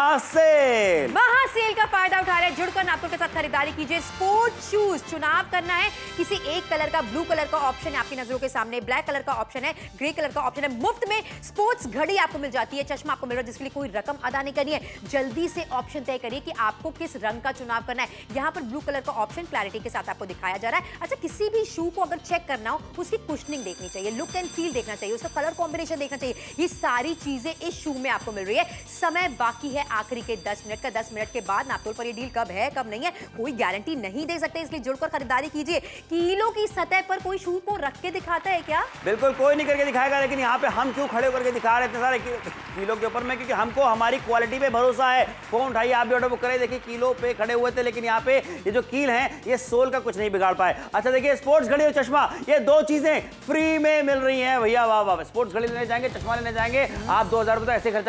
महासेल। महासेल का फायदा उठा रहे हैं, जुड़कर नापतोल के साथ खरीदारी कीजिए। स्पोर्ट शूज चुनाव करना है, किसी एक कलर का, ब्लू कलर का ऑप्शन है आपकी नजरों के सामने, ब्लैक कलर का ऑप्शन है, ग्रे कलर का ऑप्शन है, मुफ्त में स्पोर्ट्स घड़ी आपको मिल जाती है, चश्मा आपको मिल रहा है जिसके लिए कोई रकम अदा नहीं करनी है। जल्दी से ऑप्शन तय करिए कि आपको किस रंग का चुनाव करना है। यहाँ पर ब्लू कलर का ऑप्शन क्लैरिटी के साथ आपको दिखाया जा रहा है। अच्छा, किसी भी शू को अगर चेक करना हो, उसकी कुशनिंग देखनी चाहिए, लुक एंड फील देखना चाहिए, उसका कलर कॉम्बिनेशन देखना चाहिए, ये सारी चीजें इस शू में आपको मिल रही है। समय बाकी है आखिरी के दस मिनट का, दस मिनट के बाद नापतोल पर ये डील कब है कब नहीं है कोई गारंटी नहीं दे सकते, इसलिए जुड़कर खरीदारी कीजिए। किलो की सतह पर कोई शू को रख के दिखाता है क्या? बिल्कुल कोई नहीं करके दिखाएगा, लेकिन यहाँ पे हम क्यों खड़े होकर के दिखा रहे हैं इतने सारे किलो के ऊपर में, क्योंकि हमको हमारी क्वालिटी पे भरोसा है। फोन उठाइए, आप भी ऑर्डर बुक करें। देखिए किलो पे खड़े हुए थे, लेकिन यहाँ पे ये जो कील है ये सोल का कुछ नहीं बिगाड़ पाए। अच्छा देखिए, स्पोर्ट्स घड़ी और चश्मा, ये दो चीजें फ्री में मिल रही हैं भैया, वाह वाह। स्पोर्ट्स घड़ी लेने जाएंगे, चश्मा लेने जाएंगे, आप दो हजार रुपए ऐसे खर्चा कर देंगे लगभग।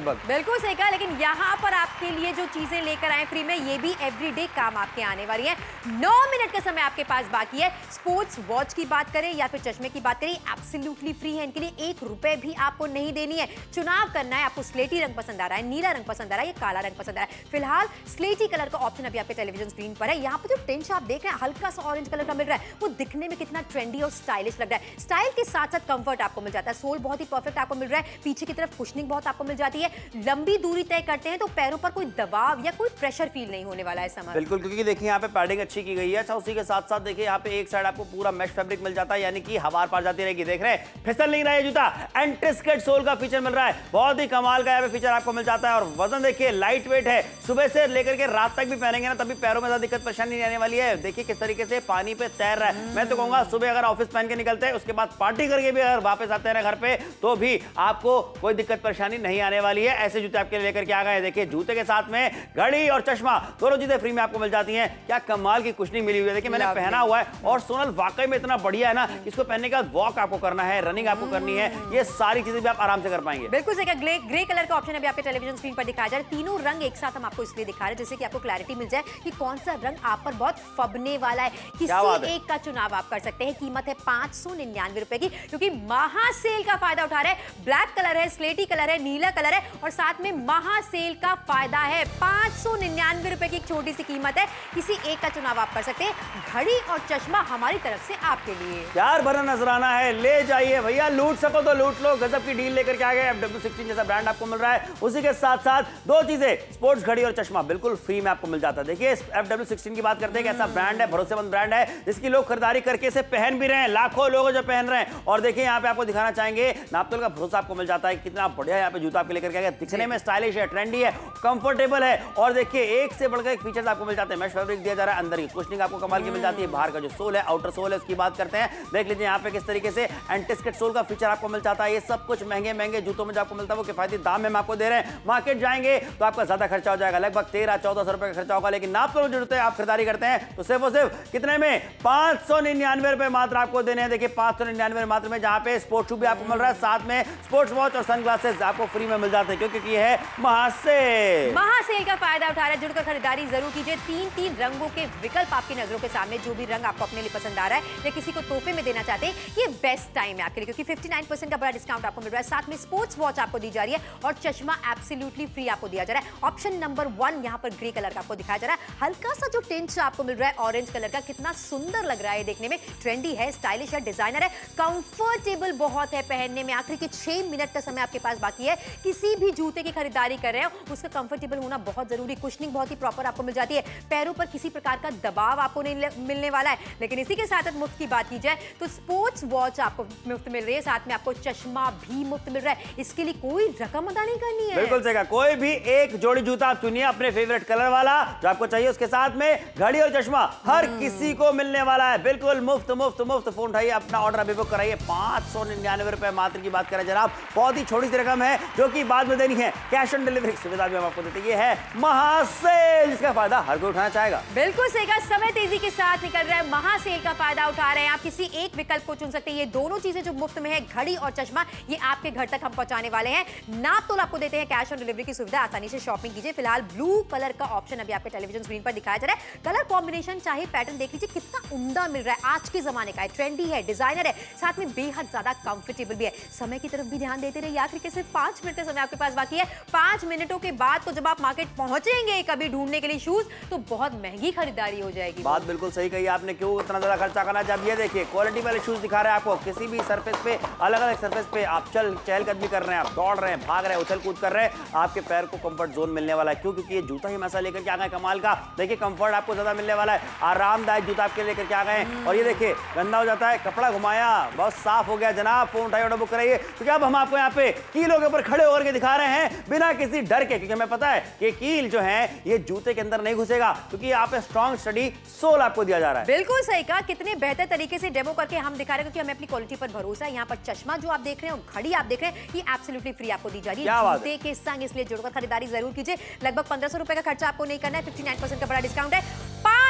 लगभग। बिल्कुल सही कहा, लेकिन यहाँ पर आपके लिए जो चीजें लेकर आए फ्री में, ये भी एवरीडे काम आपके आने वाली है। नौ मिनट का समय आपके पास बाकी है। स्पोर्ट्स वॉच की बात करें या फिर चश्मे की बात करें, एब्सोल्युटली फ्री है। इनके लिए एक रुपए भी आपको नहीं देनी है। चुनाव करना है, आपको स्लेटी रंग पसंद आ रहा है, नीला रंग पसंद आ रहा है, ये काला रंग पसंद आ रहा है। फिलहाल स्लेटी कलर का ऑप्शन अभी आपके टेलीविजन स्क्रीन पर है। यहाँ पर जो टिंच आप देख रहे हैं हल्का सा ऑरेंज कलर का मिल रहा है, वो दिखने में कितना ट्रेंडी और स्टाइलिश लग रहा है। स्टाइल के साथ साथ कंफर्ट आपको मिल जाता है। सोल बहुत ही परफेक्ट आपको मिल रहा है। पीछे की तरफ कुशनिंग बहुत आपको मिल जाती है। लंबी दूरी तय करते हैं तो पैरों पर कोई दबाव या कोई प्रेशर फील नहीं होने वाला है समर। बिल्कुल, क्योंकि देखिए यहाँ पे पैडिंग अच्छी की गई है। अच्छा, उसी के साथ साथ देखिए यहाँ पे एक साइड आपको पूरा मैश फैब्रिक मिल जाता है, यानी कि हवा पार जाती रहेगी। देख रहे हैं, फिसल नहीं रहा है जूता। एंटी-स्किड सोल का फीचर मिल रहा है, बहुत ही कमाल का यहाँ पे फीचर आपको मिल जाता है। और वजन देखिए लाइट वेट है। सुबह से लेकर के रात तक भी पहनेंगे ना, तभी पैरों में ज्यादा दिक्कत परेशानी नहीं आने वाली है। देखिए किस तरीके से पानी पे तैर रहा है। मैं तो कहूंगा सुबह अगर ऑफिस पहन के निकलते हैं, उसके बाद पार्टी करके भी अगर वापस आते हैं घर पे, तो भी आपको कोई दिक्कत परेशानी नहीं आने वाली है। ऐसे जूते आपके लेकर के आ गए। देखिए जूते के साथ में घड़ी और चश्मा दोनों चीजें फ्री में आपको मिल जाती हैं। क्या कमाल की कुशनिंग मिली हुई है। देखिए मैंने पहना हुआ है और सोनल वाकई में इतना बढ़िया है ना, इसको पहनने के बाद वॉक आपको करना है, रनिंग आपको करनी है, ये सारी चीजें भी आप आराम से कर पाएंगे। बिल्कुल सही, ग्रे ग्रे कलर का ऑप्शन अभी आपके टेलीविजन स्क्रीन पर दिखाया जा रहा है। तीनों रंग एक साथ हम आपको इसलिए दिखा रहे हैं जिससे कि आपको क्लैरिटी मिल जाए कि कौन सा रंग आप पर बहुत फबने वाला है। किसी एक का चुनाव आप कर सकते हैं। कीमत है पांच सौ निन्यानवे रुपए की, क्योंकि महासेल का फायदा उठा रहे हैं। ब्लैक कलर है, स्लेटी कलर है, नीला कलर है और साथ में महासेल का फायदा है। पांच सौ निन्यानवे रुपए की एक छोटी सी कीमत है। किसी एक का चुनाव आप कर सकते हैं। घड़ी और चश्मा हमारी तरफ से आपके लिए प्यार भरा नजराना है, ले जाइए भैया, लूट सको तो लूट लो। गजब की डील लेकर के आ गए। एफ डब्ल्यू सिक्सटीन जैसा ब्रांड आपको मिल रहा है। उसी के साथ साथ दो चीजें, स्पोर्ट्स घड़ी और चश्मा बिल्कुल फ्री में आपको मिल जाता है। देखिए एफ डब्ल्यू सिक्सटीन की बात करते हैं कि ऐसा ब्रांड है, भरोसेमंद ब्रांड है, जिसकी लोग खरीदारी करके इसे पहन भी रहे हैं। लाखों लोग जो पहन रहे हैं। और देखिए यहाँ पे आपको दिखाना चाहेंगे, नापतोल का भरोसा आपको मिल जाता है। कितना बढ़िया यहाँ पे जूता आपके लेकर के आ गया। दिखने में स्टाइलिश है, ट्रेंडी है, कंफर्टेबल है। और देखिए एक से बढ़कर एक फीचर्स आपको मिल जाते हैं। मैश फैब्रिक दिया जा रहा है, अंदर की कुशनिंग आपको कमाल की मिल जाती है। बाहर का जो सोल है, आउटर सोल है, उसकी बात करते हैं। देख लीजिए यहाँ पे किस तरीके से एंटी-स्किड सोल का फीचर आपको मिल जाता है। ये सब कुछ महंगे महंगे जूतों में जो आपको मिलता है वो किफायती दाम में हम आपको दे रहे हैं। मार्केट जाएंगे तो आपका ज्यादा खर्चा हो जाएगा, लगभग तेरह चौदह सौ रुपए का खर्चा होगा। लेकिन नापतोल जो जूते आप खरीदारी करते हैं तो सिर्फ और सिर्फ कितने में, पांच सौ निन्यानवे रुपए मात्र आपको देने हैं। देखिए पांच सौ निन्यानवे मात्र में, जहां पे स्पोर्ट्स शू भी आपको मिल रहा है, साथ में स्पोर्ट्स वॉच और सनग्लासेस आपको फ्री में मिल जाते हैं, क्योंकि ये है महासेल। महासेल का फायदा उठा रहे हैं, जुड़कर खरीदारी जरूर कीजिए। तीन तीन रंगों के विकल्प आपकी नजरों के सामने, जो भी रंग आपको अपने लिए पसंद आ रहा है या किसी को तोहफे में देना चाहते हैं, ये बेस्ट टाइम है आपके लिए, क्योंकि उनसठ परसेंट का बड़ा डिस्काउंट आपको मिल रहा है। साथ में स्पोर्ट्स वॉच आपको दी जा रही है और चश्मा एब्सोल्युटली फ्री आपको दिया जा रहा है। ऑप्शन नंबर वन यहाँ पर ग्रे कलर का आपको दिखाया जा रहा है। हल्का सा जो टिंच आपको मिल रहा है ऑरेंज कलर का, कितना सुंदर लग रहा है देखने में। ट्रेंडी है, स्टाइलिश है, डिजाइनर है, कंफर्टेबल बहुत है पहनने में। आखिरी के छह मिनट का समय आपके पास बाकी है। किसी भी जूते की खरीदारी कर रहे हो, उसका कंफर्टेबल होना बहुत जरूरी। कुशनिंग बहुत ही प्रॉपर आपको मिल जाती है। पैरों पर किसी प्रकार का दबाव आपको नहीं मिलने वाला है। लेकिन इसी के साथ मुफ्त की बात की जाए तो स्पोर्ट्स वॉच आपको मुफ्त मिल रही है, साथ में आपको चश्मा भी मुफ्त मिल रहा है। इसके लिए कोई रकम अदा नहीं करनी है। बिल्कुल सही कहा। कोई भी एक जोड़ी जूता आप चुनिए अपने फेवरेट कलर वाला जो आपको चाहिए, उसके साथ में घड़ी और चश्मा हर किसी को मिलने वाला है, बिल्कुल मुफ्त मुफ्त मुफ्त। फोन उठाइए, अपना ऑर्डर अभी बुक कराइए। पांच सौ निन्यानवे रुपए मात्र की बात करें जनाब, बहुत ही छोटी सी रकम है जो कि बाद में देनी है। कैश ऑन डिलीवरी सुविधा भी हम आपको देते हैं। ये है महासेल, जिसका फायदा हर कोई उठाना चाहेगा। बिल्कुल सही कहा, समय तेजी के साथ निकल रहा है। महासेल का फायदा उठा रहे हैं। आप किसी एक विकल्प को चुन सकते हैं। ये दोनों चीजें जो मुफ्त में है, घड़ी और चश्मा, ये आपके घर तक हम पहुंचाने वाले हैं। नाप तोल आपको देते हैं, कैश ऑन डिलीवरी की सुविधा, आसानी से शॉपिंग कीजिए। फिलहाल ब्लू कलर का ऑप्शन अभी आपके टेलीविजन स्क्रीन पर दिखाया जा रहा है। कलर कॉम्बिनेशन चाहे पैटर्न देख लीजिए, कितना उम्दा मिल रहा है। आज के जमाने का है, ट्रेंडी है, डिजाइनर है, साथ में बेहद ज्यादा कंफर्टेबल भी है। समय की तरफ भी ध्यान देते रहिए। आखिर के सिर्फ पांच मिनट का समय आपके पास बाकी है। पांच मिनटों के बाद तो जब आप मार्केट पहुंचेंगे कभी ढूंढने के लिए शूज, तो बहुत महंगी खरीदारी हो जाएगी। बात बिल्कुल सही कही आपने, क्यों इतना ज्यादा खर्चा करना। जब ये देखिए क्वालिटी वाले शूज दिखा रहे हैं आपको, किसी भी सरफेस पे, अलग अलग सरफेस पे आप चल चहलकदमी कर रहे हैं, आप दौड़ रहे हैं, भाग रहे हैं, उछल कूद कर रहे हैं, आपके पैर को कंफर्ट जोन मिलने वाला है। क्यों? क्योंकि ये जूता ही मसा लेकर के आ गए कमाल का। देखिए कंफर्ट आपको ज्यादा मिलने वाला है, आरामदायक जूता आपके लेकर के आ गए हैं। और ये देखिए गंदा हो जाता है, कपड़ा घुमाया, बहुत साफ हो गया जनाब। फोन उठाइए, ऑर्डर बुक कराइए, क्योंकि अब हम आपको यहाँ पे कीलों के ऊपर खड़े होकर के दिखा रहे हैं बिना किसी डर के, क्योंकि हमें पता है कि कील जो है ये जूते के अंदर नहीं घुसेगा, क्योंकि यहाँ पे स्ट्रॉन्ग स्टडी सोल आपको दिया जा रहा है। बिल्कुल सही कहा, कितने बेहतर तरीके से डेमो करके हम दिखा रहे हैं, क्योंकि हमें अपनी क्वालिटी पर भरोसा है। यहाँ पर चश्मा जो आप देख रहे हैं और घड़ी आप देख रहे हैं, ये एब्सोल्युटली फ्री आपको दी जा रही है जूते के संग, इसलिए जुड़कर खरीदारी जरूर कीजिए। लगभग पंद्रह सौ रुपए का खर्चा आपको नहीं करना है। फिफ्टी नाइन परसेंट का बड़ा डिस्काउंट है। पांच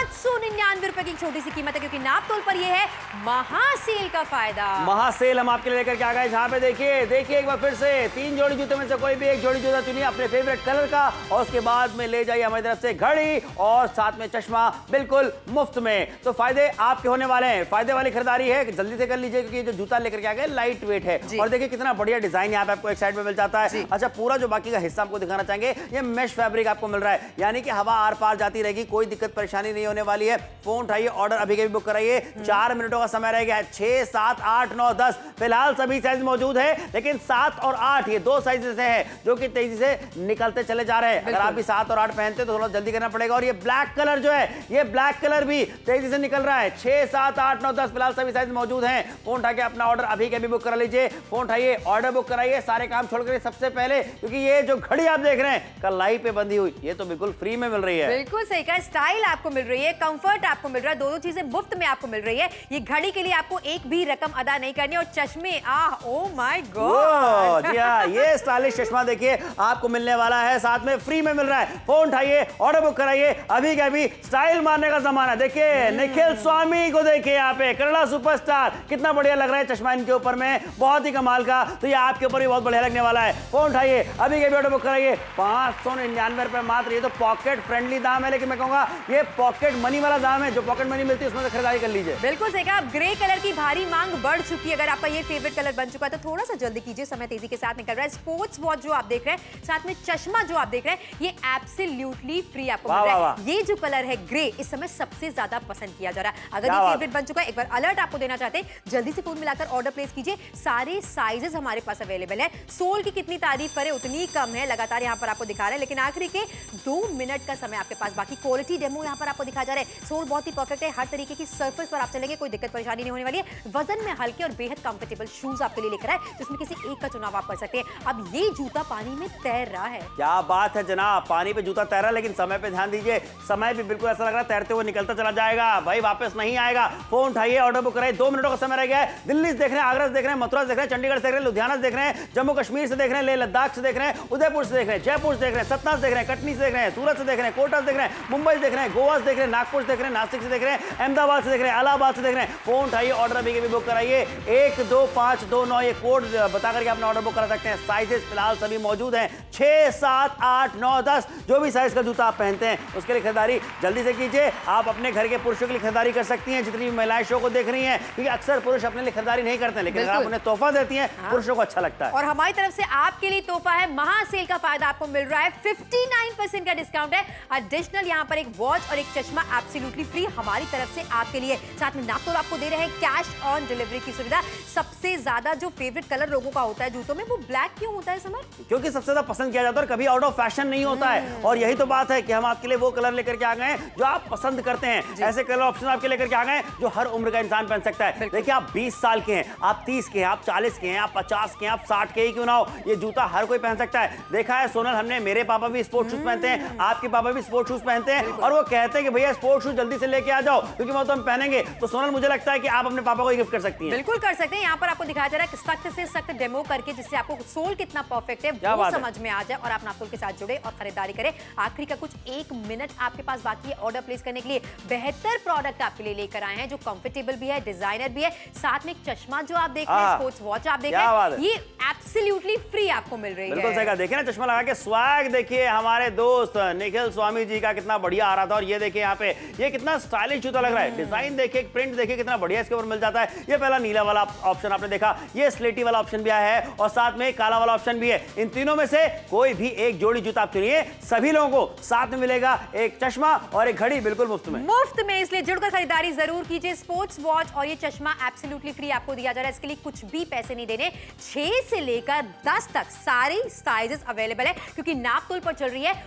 पांच सौ निन्यानवे रुपए की छोटी सी कीमत है, क्योंकि नाप तोल पर यह है महासेल का फायदा। महासेल हम आपके लिए लेकर के आ गए, जहां पे देखिए देखिए एक बार फिर से तीन जोड़ी जूते में से कोई भी एक जोड़ी जूता चुनिए अपने फेवरेट कलर का, और उसके बाद में ले जाइए हमारी तरफ से घड़ी और साथ में चश्मा बिल्कुल मुफ्त में। तो फायदे आपके होने वाले हैं, फायदे वाली खरीदारी है, जल्दी से कर लीजिए, क्योंकि जो जूता लेकर के आ गए लाइट वेट है, और देखिए कितना बढ़िया डिजाइन यहाँ पे आपको एक साइड में मिल जाता है। अच्छा, पूरा जो बाकी का हिस्सा आपको दिखाना चाहेंगे, ये मेश फैब्रिक आपको मिल रहा है, यानी कि हवा आर पार जाती रहेगी, कोई दिक्कत परेशानी नहीं होने वाली है। फोन उठाइए, ऑर्डर अभी के भी बुक कराइए, चार मिनटों का समय रह गया है। छह सात आठ नौ दस फिलहाल सभी साइज मौजूद है, लेकिन सात और आठ ये दो साइज ऐसे हैं जो कि तेजी से निकलते चले जा रहे हैं। अगर आप भी सात और आठ पहनते तो थोड़ा जल्दी करना पड़ेगा। और ये ब्लैक कलर जो है, ये ब्लैक कलर भी तेजी से निकल रहा है। छह सात आठ नौ दस फिलहाल सभी साइज मौजूद हैं। फोन उठा के अपना ऑर्डर अभी के भी बुक करा लीजिए। फोन उठाइए, ऑर्डर बुक कराइए, सारे काम छोड़कर सबसे पहले, क्योंकि ये जो घड़ी आप देख रहे हैं कल लाइव पे बंधी हुई, ये तो बिल्कुल फ्री में मिल रही है। बिल्कुल सही कहा, स्टाइल आपको मिल रही है, कंफर्ट आपको मिल रहा है, दोनों चीजें मुफ्त में आपको मिल रही है। ये घड़ी के लिए आपको एक भी रकम अदा नहीं करनी, और चश्मे आह ओ माय गॉड, जी हाँ, ये स्टाइलिश चश्मा देखिए आपको मिलने वाला है, साथ में फ्री में मिल रहा है। फोन उठाइए, ऑर्डर बुक कराइए, अभी के अभी स्टाइल मारने का जमाना। देखिए निखिल स्वामी को देखिए, यहाँ पे कन्नड़ा सुपरस्टार, कितना बढ़िया लग रहा है चश्मा इनके ऊपर में, बहुत ही कमाल का। तो ये आपके ऊपर भी बहुत बढ़िया लगने वाला है। फोन उठाइए, अभी के भी ऑर्डर बुक कराइए, पांच सौ निन्यानवे रुपए मात्र। ये तो पॉकेट फ्रेंडली दाम है, लेकिन मैं कहूंगा ये पॉकेट मनी वाला दाम है, जो पॉकेट मनी मिलती है उसमें से खरीदारी कर लीजिए। बिल्कुल सही कहा, ग्रे कलर की भारी मांग बढ़ चुकी है। अगर आपका ये फेवरेट कलर बन चुका है तो थोड़ा सा जल्दी कीजिए, समय तेजी के साथ निकल रहा है। स्पोर्ट्स वॉच जो आप देख रहे हैं, साथ में चश्मा जो आप देख रहे हैं, ये एब्सोल्युटली फ्री आपको मिल रहा है। ये जो कलर है ग्रे, इस समय सबसे ज्यादा पसंद किया जा रहा है। अगर ये फेवरेट बन चुका है, एक बार अलर्ट आपको देना चाहते हैं, जल्दी से फोन मिलाकर ऑर्डर प्लेस कीजिए। सारे साइजेस हमारे पास अवेलेबल है। सोल की कितनी तारीफ करें उतनी कम है, लगातार यहाँ पर आपको दिखा रहे हैं, लेकिन आखिरी के दो मिनट का समय आपके पास बाकी। क्वालिटी डेमो यहाँ पर आपको दिखा जा रहा है। सोल बहुत ही परफेक्ट है, हर तरीके की सरफेस पर आप चलेंगे, कोई दिक्कत परेशानी नहीं होने वाली है। वजन में हल्के और बेहद कंफर्टेबल शूज आपके लिए लेकर आए, जिसमें किसी एक का चुनाव आप कर सकते हैं। अब ये जूता पानी में तैर रहा है। क्या बात है जनाब, पानी पे जूता तैर रहा है, लेकिन समय पे ध्यान दीजिए, समय भी बिल्कुल ऐसा लग रहा है तैरते हुए निकलता चला जाएगा, भाई वापस नहीं आएगा। फोन उठाइए, ऑर्डर बुक कराइए, दो मिनटों का समय रह गया है। दिल्ली से देख रहे हैं, आगरा से देख रहे हैं, मथुरा से देख रहे हैं, चंडीगढ़ से देख रहे हैं, लुधियाना से देख रहे हैं, जम्मू कश्मीर से देख रहे हैं, लेह लद्दाख से देख रहे हैं, उदयपुर से देख रहे हैं, जयपुर से देख रहे हैं, सतना से देख रहे हैं, कटनी से देख रहे हैं, सूरत से देख रहे हैं, कोटा से देख रहे हैं, मुंबई से देख रहे हैं, गोवा से देख रहे हैं, नागपुर से देख रहे हैं, नासिक से देख रहे हैं, अहमदाबाद से देख रहे हैं, इलाहाबाद से देख रहे हैं। फोन उठाइए, ऑर्डर अभी के भी बुक कराइए। एक दो पांच दो नौ ये कोड बता करके अपना ऑर्डर बुक करा सकते हैं। साइजेस फिलहाल सभी मौजूद हैं, छह सात आठ नौ दस, जो भी साइज का जूता आप पहनते हैं उसके लिए खरीदारी जल्दी से कीजिए। आप अपने घर के पुरुषों के लिए खरीदारी कर सकती हैं, जितनी भी महिलाएं शो को देख रही हैं, क्योंकि अक्सर पुरुष अपने लिए खरीदारी नहीं करते हैं, लेकिन अगर आप उन्हें तोहफा देती हैं, हाँ। पुरुषों को अच्छा लगता है। और हमारी तरफ से आपके लिए तोहफा है, महासेल का फायदा आपको मिल रहा है, उनसठ परसेंट का डिस्काउंट है। एडिशनल यहाँ पर एक वॉच और एक चश्मा एब्सोल्युटली फ्री हमारी तरफ से आपके लिए। साथ में नाप तोल आपको दे रहे हैं, कैश ऑन डिलीवरी की सुविधा। सबसे ज्यादा जो फेवरेट कलर लोगों का होता है जूतों में, वो ब्लैक क्यों होता है समर? क्योंकि सबसे ज्यादा पसंद किया जाता है और कभी आउट ऑफ फैशन नहीं होता है। और यही तो बात है कि हम आपके लिए वो कलर लेकर के आ गए हैं जो आप पसंद करते हैं। ऐसे कलर ऑप्शन आपके लेकर के आ गए हैं जो हर उम्र का इंसान पहन सकता है। देखिए, आप बीस साल के हैं, आप तीस के हैं, आप चालीस के हैं, आप पचास के हैं, आप साठ के ही क्यों ना हो, ये जूता हर कोई पहन सकता है। देखा है सोनल, हमने, मेरे पापा भी स्पोर्ट्स शूज पहनते हैं, आपके पापा भी स्पोर्ट्स शूज पहनते हैं, और वो कहते हैं कि भैया स्पोर्ट्स शूज जल्दी से लेके आ जाओ, क्योंकि वो तो हम पहनेंगे। तो सोनल, मुझे लगता है कि आप अपने पापा को गिफ्ट कर सकती हैं। बिल्कुल कर सकते हैं। यहाँ पर आपको दिखाया जा रहा है सख्त से सख्त डेमो करके, जिससे आपको सोल कितना परफेक्ट है वो समझ में आ जाए और आप नापतोल के साथ जुड़े और खरीदारी करें। आखिरी का कुछ एक मिनट आपके पास बाकी है ऑर्डर प्लेस करने के लिए। बेहतर प्रोडक्ट आपके लिए लेकर आए हैं, जो कंफर्टेबल भी है, डिजाइनर भी है, साथ में एक चश्मा जो आप देख रहे हैं, स्पोर्ट्स वॉच आप देख रहे हैं, ये एब्सोल्युटली फ्री आपको मिल रही है। बिल्कुल सही कहा। देखिए ना, चश्मा लगा के स्वैग देखिए हमारे दोस्त निखिल स्वामी जी का कितना बढ़िया आ रहा था। और ये देखिए यहाँ पे ये कितना स्टाइलिश जूता लग रहा है। डिजाइन देखिए, प्रिंट देखिए कितना बढ़िया इसके ऊपर मिल जाता है। ये पहला नीला वाला ऑप्शन आपने देखा, ये स्लेटी वाला ऑप्शन भी आया है, और साथ में काला वाला ऑप्शन भी है। इन तीनों में से कोई भी एक जोड़ी जूता आप चुनिए, सभी लोगों को साथ में मिलेगा एक चश्मा और एक घड़ी बिल्कुल मुफ्त में। मुफ्त में, इसलिए जुड़कर खरीदारी जरूर कीजिए। स्पोर्ट्स वॉच और ये चश्मा एब्सोल्युटली फ्री आपको दिया जा रहा है, इसके लिए कुछ भी पैसे नहीं देने। छह से लेकर दस तक सारी साइजेस अवेलेबल है, क्योंकि नाप तोल पर चल रही है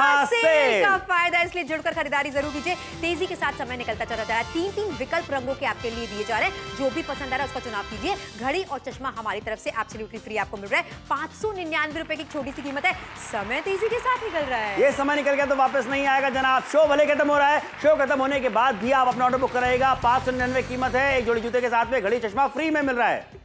महासेल का फायदा, इसलिए जुड़कर खरीदारी जरूर कीजिए। तेजी के साथ समय निकलता चला जा रहा है। तीन तीन विकल्प रंगों के आपके लिए दिए जा रहे हैं, जो भी पसंद आ रहा है उसका चुनाव कीजिए। घड़ी और चश्मा हमारी तरफ से एब्सोल्युटली फ्री आपको मिल रहा है। पांच सौ निन्यानवे रुपए की छोटी सी कीमत है। समय तेजी के साथ निकल रहा है, ये समय निकल गया तो वापस नहीं आएगा जनाब। शो भले खत्म हो रहा है, शो खत्म होने के बाद भी आप अपना ऑर्डर बुक कराइएगा। पांच सौ निन्यानवे कीमत है, एक जोड़ी जूते के साथ में घड़ी चश्मा फ्री में मिल रहा है।